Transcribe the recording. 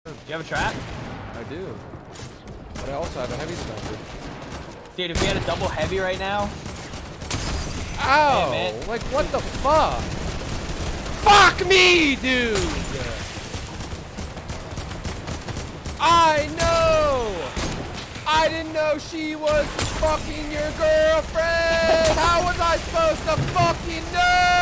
Do you have a trap? I do. But I also have a heavy sniper. Dude, if we had a double heavy right now. Ow! Hey, man. Like, what the fuck? Fuck me, dude! I know! I didn't know she was fucking your girlfriend! How was I supposed to fucking know?